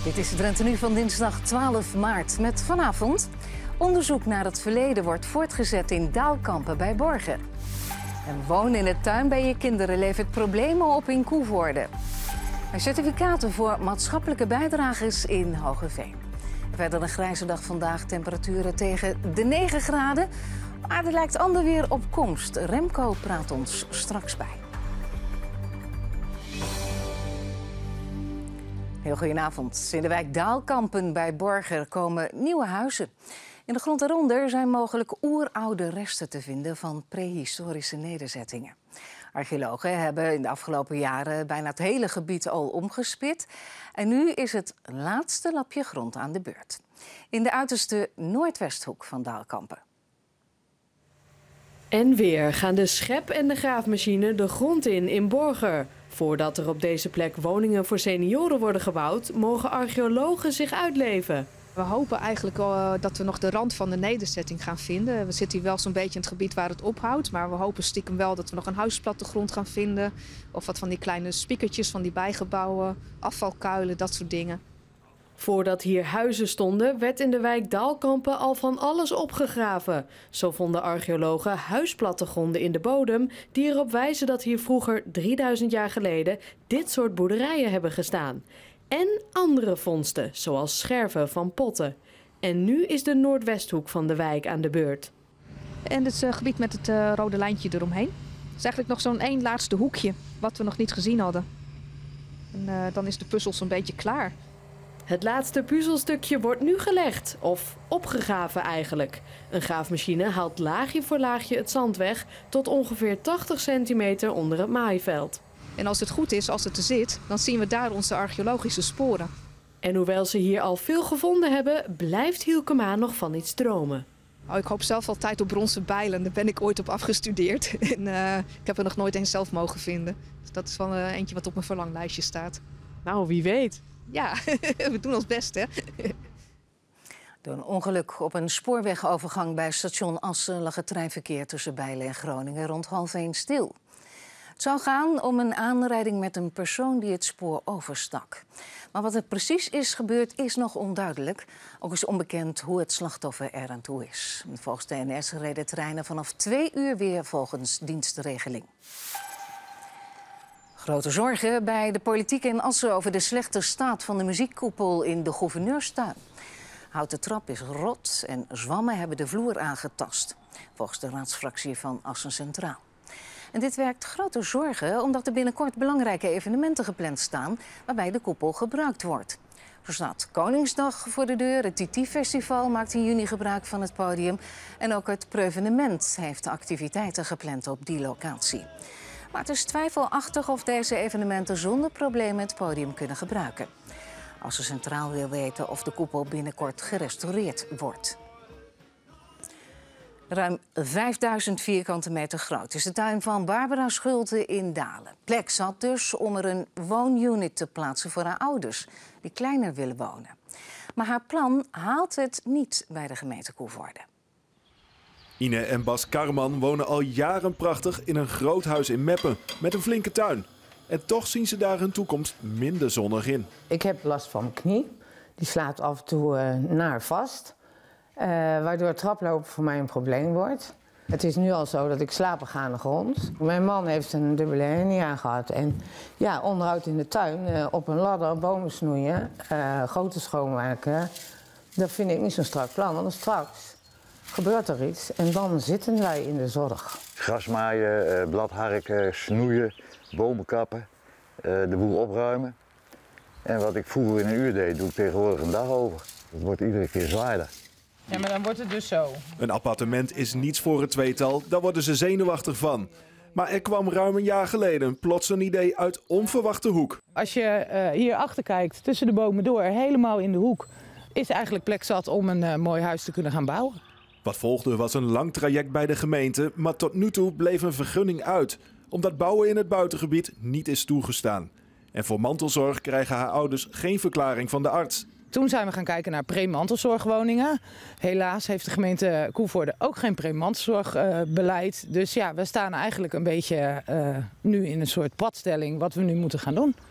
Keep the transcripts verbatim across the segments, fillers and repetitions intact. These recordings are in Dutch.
Dit is Drenthe Nu van dinsdag twaalf maart met vanavond. Onderzoek naar het verleden wordt voortgezet in Daalkampen bij Borger. En wonen in de tuin bij je kinderen levert problemen op in Koevoorde. En certificaten voor maatschappelijke bijdragers in Hogeveen. Verder een grijze dag vandaag, temperaturen tegen de negen graden. Maar er lijkt ander weer op komst. Remco praat ons straks bij. Heel goedenavond. In de wijk Daalkampen bij Borger komen nieuwe huizen. In de grond daaronder zijn mogelijk oeroude resten te vinden van prehistorische nederzettingen. Archeologen hebben in de afgelopen jaren bijna het hele gebied al omgespit. En nu is het laatste lapje grond aan de beurt. In de uiterste noordwesthoek van Daalkampen. En weer gaan de schep- en de graafmachine de grond in in Borger. Voordat er op deze plek woningen voor senioren worden gebouwd, mogen archeologen zich uitleven. We hopen eigenlijk uh, dat we nog de rand van de nederzetting gaan vinden. We zitten hier wel zo'n beetje in het gebied waar het ophoudt. Maar we hopen stiekem wel dat we nog een huisplattegrond gaan vinden. Of wat van die kleine spiekertjes van die bijgebouwen, afvalkuilen, dat soort dingen. Voordat hier huizen stonden, werd in de wijk Daalkampen al van alles opgegraven. Zo vonden archeologen huisplattegronden in de bodem die erop wijzen dat hier vroeger drieduizend jaar geleden dit soort boerderijen hebben gestaan. En andere vondsten, zoals scherven van potten. En nu is de noordwesthoek van de wijk aan de beurt. En het uh, gebied met het uh, rode lijntje eromheen. Het is eigenlijk nog zo'n één laatste hoekje wat we nog niet gezien hadden. En uh, dan is de puzzel zo'n beetje klaar. Het laatste puzzelstukje wordt nu gelegd, of opgegraven eigenlijk. Een graafmachine haalt laagje voor laagje het zand weg tot ongeveer tachtig centimeter onder het maaiveld. En als het goed is, als het er zit, dan zien we daar onze archeologische sporen. En hoewel ze hier al veel gevonden hebben, blijft Hielkema nog van iets dromen. Oh, ik hoop zelf altijd op bronzen bijlen, daar ben ik ooit op afgestudeerd. En uh, ik heb er nog nooit eens zelf mogen vinden. Dus dat is wel uh, eentje wat op mijn verlanglijstje staat. Nou, wie weet. Ja, we doen ons best, hè. Door een ongeluk op een spoorwegovergang bij station Assen lag het treinverkeer tussen Bijlen en Groningen rond half één stil. Het zou gaan om een aanrijding met een persoon die het spoor overstak. Maar wat er precies is gebeurd is nog onduidelijk. Ook is onbekend hoe het slachtoffer er aan toe is. Volgens de N S reden treinen vanaf twee uur weer volgens dienstregeling. Grote zorgen bij de politiek in Assen over de slechte staat van de muziekkoepel in de gouverneurstuin. Houten trap is rot en zwammen hebben de vloer aangetast, volgens de raadsfractie van Assen Centraal. En dit werkt grote zorgen omdat er binnenkort belangrijke evenementen gepland staan waarbij de koepel gebruikt wordt. Zo staat Koningsdag voor de deur, het T T-festival maakt in juni gebruik van het podium en ook het Preuvenement heeft activiteiten gepland op die locatie. Maar het is twijfelachtig of deze evenementen zonder problemen het podium kunnen gebruiken. Assen Centraal wil weten of de koepel binnenkort gerestaureerd wordt. Ruim vijfduizend vierkante meter groot is de tuin van Barbara Schulte in Dalen. Plek zat dus om er een woonunit te plaatsen voor haar ouders, die kleiner willen wonen. Maar haar plan haalt het niet bij de gemeente Koevoorde. Ine en Bas Karman wonen al jaren prachtig in een groot huis in Meppen met een flinke tuin. En toch zien ze daar hun toekomst minder zonnig in. Ik heb last van mijn knie. Die slaat af en toe uh, naar vast. Uh, waardoor traplopen voor mij een probleem wordt. Het is nu al zo dat ik slapen ga aan de grond. Mijn man heeft een dubbele hernia gehad. En ja, onderhoud in de tuin, uh, op een ladder, bomen snoeien, uh, goten schoonmaken. Dat vind ik niet zo'n strak plan, want straks gebeurt er iets en dan zitten wij in de zorg. Gras maaien, bladharken, snoeien, bomen kappen, de boel opruimen. En wat ik vroeger in een uur deed, doe ik tegenwoordig een dag over. Het wordt iedere keer zwaarder. Ja, maar dan wordt het dus zo. Een appartement is niets voor het tweetal, daar worden ze zenuwachtig van. Maar er kwam ruim een jaar geleden plots een idee uit onverwachte hoek. Als je uh, hier achter kijkt, tussen de bomen door, helemaal in de hoek, is eigenlijk plek zat om een uh, mooi huis te kunnen gaan bouwen. Wat volgde was een lang traject bij de gemeente, maar tot nu toe bleef een vergunning uit, omdat bouwen in het buitengebied niet is toegestaan. En voor mantelzorg krijgen haar ouders geen verklaring van de arts. Toen zijn we gaan kijken naar pre-mantelzorgwoningen. Helaas heeft de gemeente Koevoorde ook geen pre-mantelzorgbeleid. Uh, dus ja, we staan eigenlijk een beetje uh, nu in een soort padstelling wat we nu moeten gaan doen.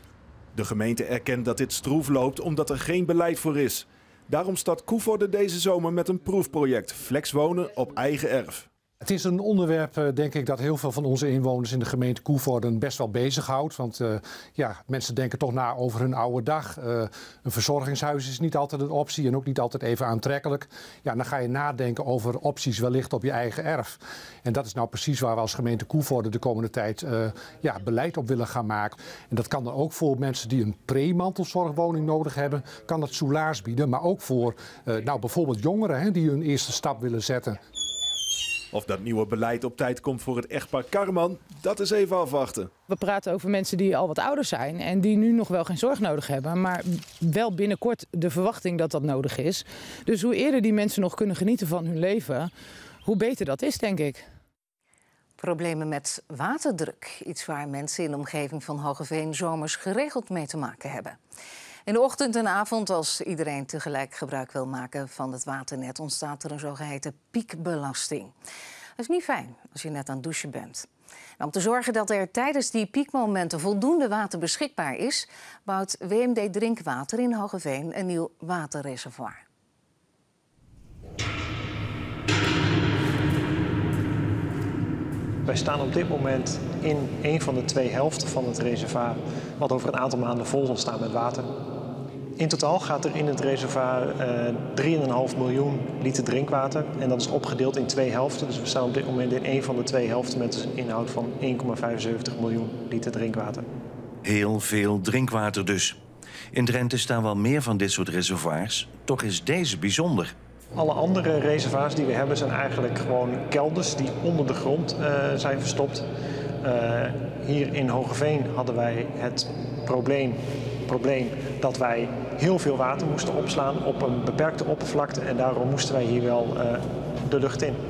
De gemeente erkent dat dit stroef loopt omdat er geen beleid voor is. Daarom start Koevoorde deze zomer met een proefproject, flexwonen op eigen erf. Het is een onderwerp, denk ik, dat heel veel van onze inwoners in de gemeente Koevoorde best wel bezighoudt. Want uh, ja, mensen denken toch na over hun oude dag. Uh, een verzorgingshuis is niet altijd een optie en ook niet altijd even aantrekkelijk. Ja, dan ga je nadenken over opties wellicht op je eigen erf. En dat is nou precies waar we als gemeente Koevoorde de komende tijd uh, ja, beleid op willen gaan maken. En dat kan dan ook voor mensen die een pre-mantelzorgwoning nodig hebben, kan dat soelaas bieden. Maar ook voor uh, nou, bijvoorbeeld jongeren hè, die hun eerste stap willen zetten. Of dat nieuwe beleid op tijd komt voor het echtpaar Karman, dat is even afwachten. We praten over mensen die al wat ouder zijn en die nu nog wel geen zorg nodig hebben. Maar wel binnenkort de verwachting dat dat nodig is. Dus hoe eerder die mensen nog kunnen genieten van hun leven, hoe beter dat is, denk ik. Problemen met waterdruk. Iets waar mensen in de omgeving van Hoogeveen zomers geregeld mee te maken hebben. In de ochtend en avond, als iedereen tegelijk gebruik wil maken van het waternet, ontstaat er een zogeheten piekbelasting. Dat is niet fijn als je net aan het douchen bent. Nou, om te zorgen dat er tijdens die piekmomenten voldoende water beschikbaar is, bouwt W M D Drinkwater in Hoogeveen een nieuw waterreservoir. Wij staan op dit moment in een van de twee helften van het reservoir, wat over een aantal maanden vol zal staan met water. In totaal gaat er in het reservoir uh, drie komma vijf miljoen liter drinkwater. En dat is opgedeeld in twee helften. Dus we staan op dit moment in een van de twee helften met een inhoud van één komma vijfenzeventig miljoen liter drinkwater. Heel veel drinkwater dus. In Drenthe staan wel meer van dit soort reservoirs. Toch is deze bijzonder. Alle andere reservoirs die we hebben zijn eigenlijk gewoon kelders die onder de grond uh, zijn verstopt. Uh, hier in Hoogeveen hadden wij het probleem, probleem dat wij heel veel water moesten opslaan op een beperkte oppervlakte. En daarom moesten wij hier wel uh, de lucht in.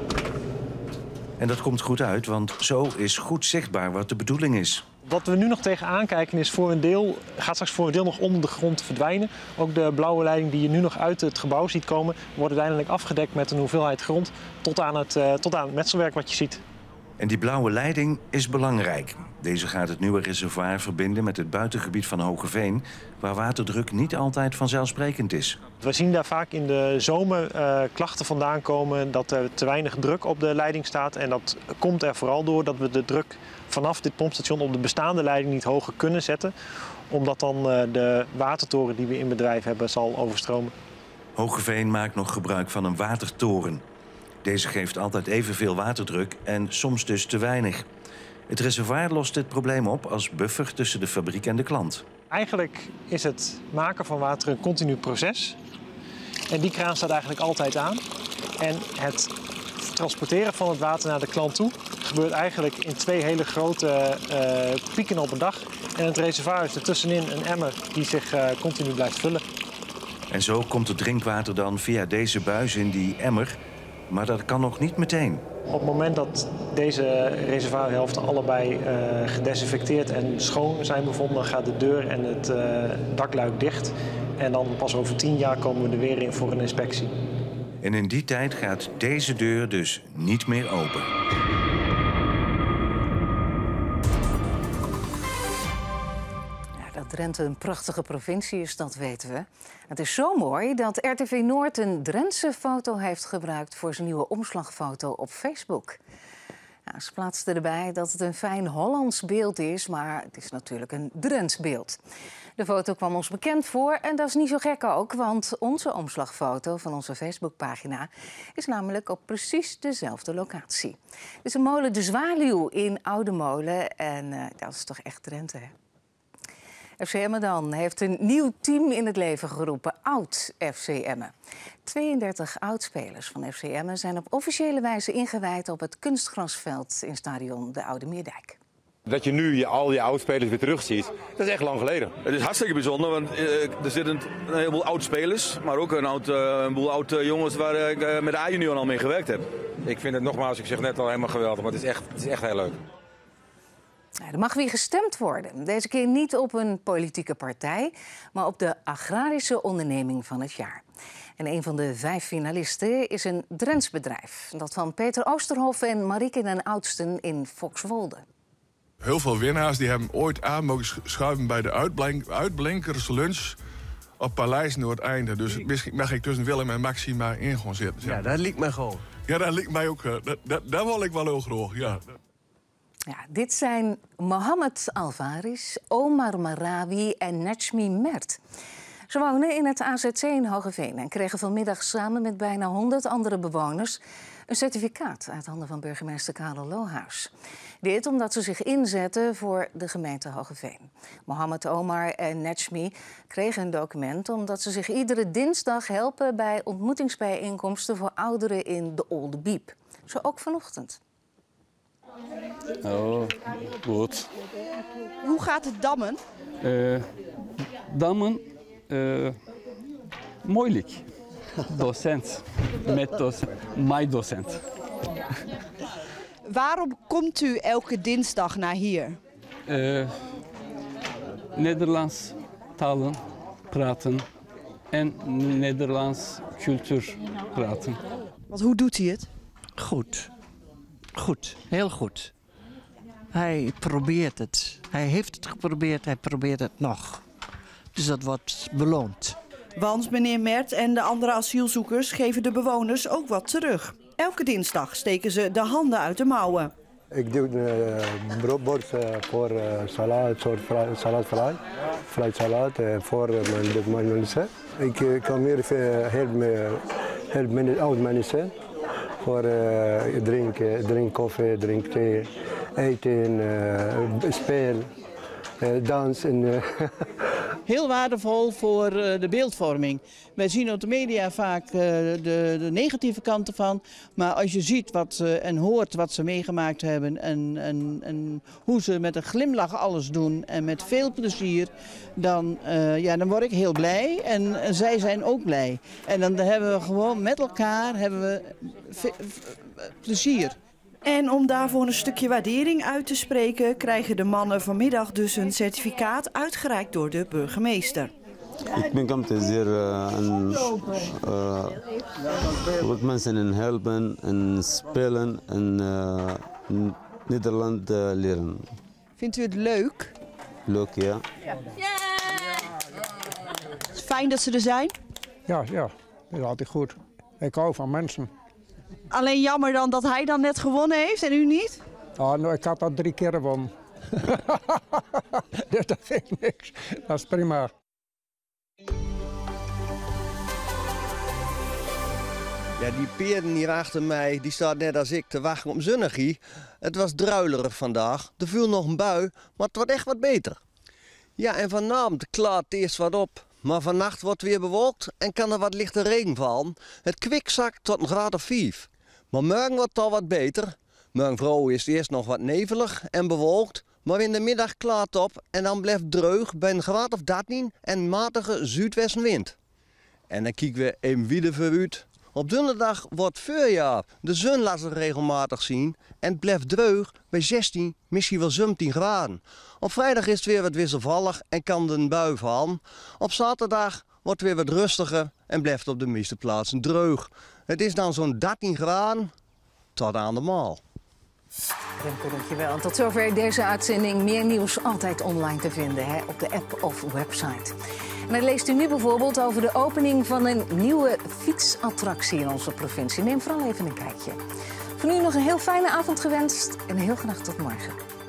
En dat komt goed uit, want zo is goed zichtbaar wat de bedoeling is. Wat we nu nog tegenaan kijken is voor een deel, gaat straks voor een deel nog onder de grond verdwijnen. Ook de blauwe leiding die je nu nog uit het gebouw ziet komen, wordt uiteindelijk afgedekt met een hoeveelheid grond tot aan het, uh, tot aan het metselwerk wat je ziet. En die blauwe leiding is belangrijk. Deze gaat het nieuwe reservoir verbinden met het buitengebied van Hoogeveen, waar waterdruk niet altijd vanzelfsprekend is. We zien daar vaak in de zomer uh, klachten vandaan komen dat er te weinig druk op de leiding staat. En dat komt er vooral door dat we de druk vanaf dit pompstation op de bestaande leiding niet hoger kunnen zetten. Omdat dan uh, de watertoren die we in bedrijf hebben zal overstromen. Hoogeveen maakt nog gebruik van een watertoren. Deze geeft altijd evenveel waterdruk en soms dus te weinig. Het reservoir lost dit probleem op als buffer tussen de fabriek en de klant. Eigenlijk is het maken van water een continu proces. En die kraan staat eigenlijk altijd aan. En het transporteren van het water naar de klant toe gebeurt eigenlijk in twee hele grote uh, pieken op een dag. En het reservoir is ertussenin een emmer die zich uh, continu blijft vullen. En zo komt het drinkwater dan via deze buis in die emmer. Maar dat kan nog niet meteen. Op het moment dat deze reservoirhelften allebei uh, gedesinfecteerd en schoon zijn bevonden, gaat de deur en het uh, dakluik dicht. En dan pas over tien jaar komen we er weer in voor een inspectie. En in die tijd gaat deze deur dus niet meer open. Dat Drenthe een prachtige provincie is, dat weten we. Het is zo mooi dat R T V Noord een Drentse foto heeft gebruikt voor zijn nieuwe omslagfoto op Facebook. Ja, ze plaatsten erbij dat het een fijn Hollands beeld is, maar het is natuurlijk een Drents beeld. De foto kwam ons bekend voor en dat is niet zo gek ook, want onze omslagfoto van onze Facebookpagina is namelijk op precies dezelfde locatie. Het is een molen De Zwaluw in Oude Molen en uh, dat is toch echt Drenthe, hè? F C Emmen dan heeft een nieuw team in het leven geroepen, Oud F C Emmen. tweeëndertig oudspelers van F C Emmen zijn op officiële wijze ingewijd op het kunstgrasveld in stadion de Oude Meerdijk. Dat je nu je, al je oudspelers weer terugziet, dat is echt lang geleden. Het is hartstikke bijzonder, want uh, er zitten een heleboel oudspelers, maar ook een, oud, uh, een boel oud uh, jongens waar ik uh, met de A-junior al mee gewerkt heb. Ik vind het nogmaals, ik zeg net al, helemaal geweldig, maar het is echt, het is echt heel leuk. Er mag weer gestemd worden. Deze keer niet op een politieke partij, maar op de agrarische onderneming van het jaar. En een van de vijf finalisten is een Drents bedrijf. Dat van Peter Oosterhoff en Marieke den Oudsten in Foxwolde. Heel veel winnaars die hebben ooit aan mogen schuiven bij de uitblink, uitblinkerslunch op Paleis Noordeinde. Dus misschien mag ik tussen Willem en Maxima in gewoon zitten. Ja, dat liep mij gewoon. Ja, dat liep mij ook. Dat, dat, dat wil ik wel heel graag, ja. Ja, dit zijn Mohammed Alvaris, Omar Marawi en Najmi Mert. Ze wonen in het A Z C in Hoogeveen en kregen vanmiddag samen met bijna honderd andere bewoners een certificaat uit handen van burgemeester Karel Lohuis. Dit omdat ze zich inzetten voor de gemeente Hoogeveen. Mohammed, Omar en Najmi kregen een document omdat ze zich iedere dinsdag helpen bij ontmoetingsbijeenkomsten voor ouderen in de Olde Biep. Zo ook vanochtend. Oh, goed. Hoe gaat het dammen? Uh, dammen, uh, moeilijk. Docent, met docent, mijn docent. Waarom komt u elke dinsdag naar hier? Uh, Nederlands talen praten en Nederlands cultuur praten. Want hoe doet hij het? Goed. Goed, heel goed. Hij probeert het. Hij heeft het geprobeerd, hij probeert het nog. Dus dat wordt beloond. Want meneer Mert en de andere asielzoekers geven de bewoners ook wat terug. Elke dinsdag steken ze de handen uit de mouwen. Ik doe uh, bord uh, voor uh, salade, soort saladvrij, vrij salade uh, voor uh, mijn, mijn mensen. Ik uh, kom hier helpen help oude mensen. Voor uh, drinken, drink koffie, drink thee, eten, uh, spelen, uh, dansen. Uh. Heel waardevol voor uh, de beeldvorming. Wij zien op de media vaak uh, de, de negatieve kanten van. Maar als je ziet wat, uh, en hoort wat ze meegemaakt hebben en, en, en hoe ze met een glimlach alles doen en met veel plezier, dan, uh, ja, dan word ik heel blij en, en zij zijn ook blij. En dan hebben we gewoon met elkaar hebben we plezier. En om daarvoor een stukje waardering uit te spreken, krijgen de mannen vanmiddag dus een certificaat uitgereikt door de burgemeester. Ik ben komt hier uh, en uh, wat mensen helpen en spelen en uh, Nederland uh, leren. Vindt u het leuk? Leuk, ja. Ja. Het is fijn dat ze er zijn? Ja, ja, dat is altijd goed. Ik hou van mensen. Alleen jammer dan dat hij dan net gewonnen heeft en u niet? Oh, nou, ik had al drie keer gewonnen. Dus dat geeft niks. Dat is prima. Ja, die Peerden hier achter mij, die staat net als ik te wachten op zonnegie. Het was druilerig vandaag. Er viel nog een bui, maar het wordt echt wat beter. Ja, en vanavond klaart het eerst wat op. Maar vannacht wordt het weer bewolkt en kan er wat lichte regen vallen. Het kwik zakt tot een graad of vijf. Maar morgen wordt het al wat beter. Morgen vroeg is het eerst nog wat nevelig en bewolkt. Maar in de middag klaart het op en dan blijft het droog bij een graad of dertien en matige zuidwestenwind. En dan kijken we even weer vooruit. Op donderdag wordt voorjaar. De zon laat zich regelmatig zien en het blijft droog bij zestien, misschien wel zeventien graden. Op vrijdag is het weer wat wisselvallig en kan er een bui vallen. Op zaterdag wordt het weer wat rustiger en blijft op de meeste plaatsen droog. Het is dan zo'n dertien graden tot aan de maal. Remco, dankjewel. En tot zover deze uitzending. Meer nieuws altijd online te vinden, hè, op de app of website. En dan leest u nu bijvoorbeeld over de opening van een nieuwe fietsattractie in onze provincie. Neem vooral even een kijkje. Voor nu nog een heel fijne avond gewenst en heel graag tot morgen.